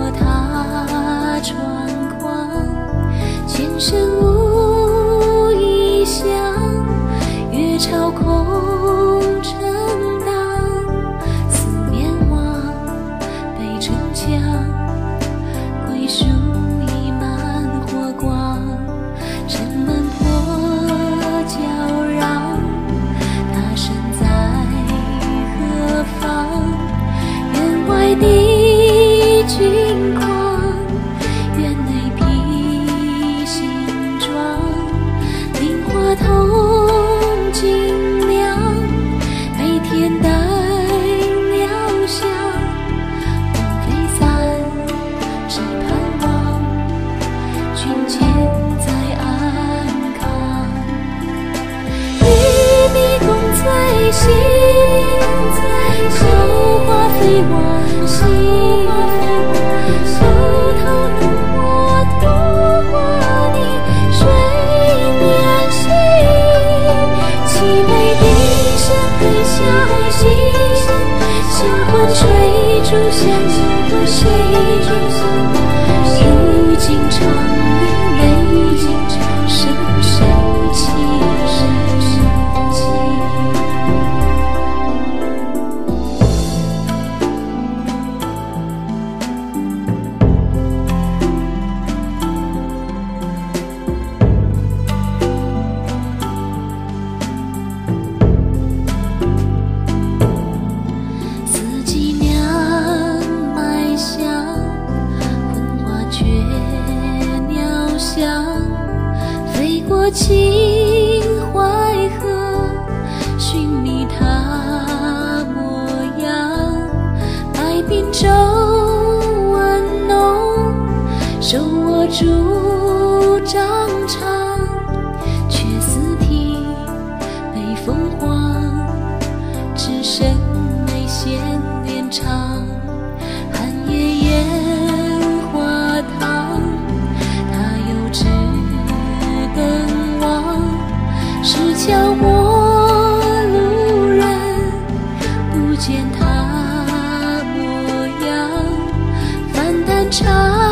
过他窗框，前生无意想，月朝空城荡，四面望，北城墙，桂树溢满火光，城门破叫嚷，他身在何方？院外的君狂，院内披新装，菱花同金亮，每天带鸟香，风飞散，只盼望君前在安康。与你共醉醒，桃花飞往昔，偷偷入我图画的水面心，凄美的深黑消息，星魂吹出相拥的谁？如今长明泪，深深情，深深情。四季娘埋香，昏花却鸟香，飞过秦淮河，寻觅他模样。白鬓皱纹浓，手握竹杖长，却似听北风黄，只剩眉线连长。寒夜烟花堂，他又只等望，是悄陌路人，不见他模样。泛淡茶